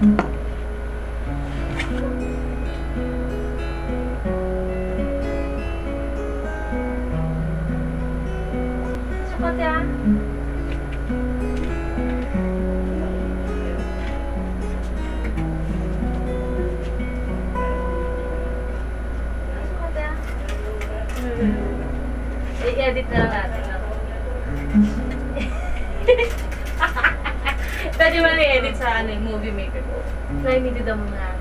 Sukat ya. Sukat ya. I-edit na lang natin. Pwede mo na i-edit sa movie maker ko. Fly me to the moon na.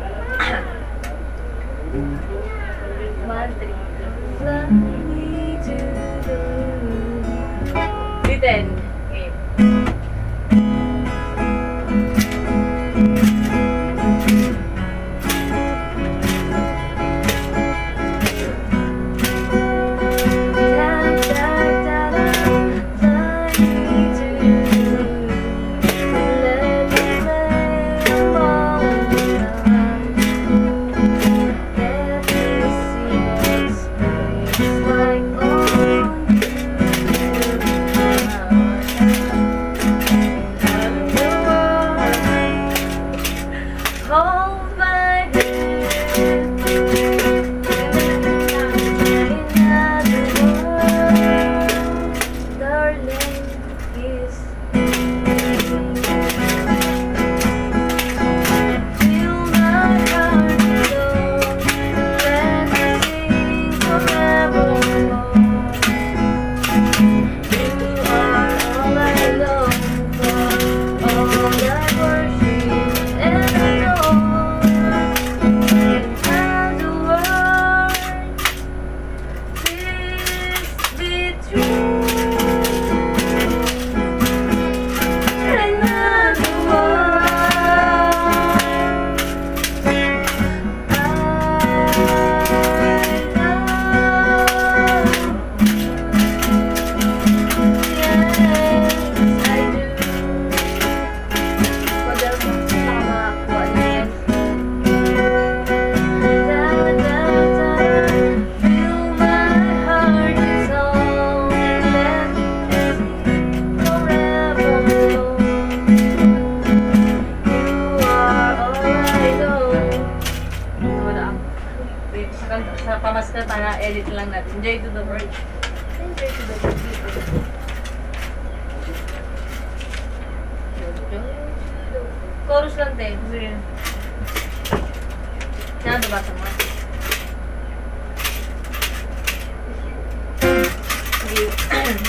1, 3. Fly me to the moon. Written. Okay. Sa pamaskal para edit lang natin. Enjoy to the world. Enjoy to the world. Chorus lang din. Sige. Saan ba sa mga? Sige.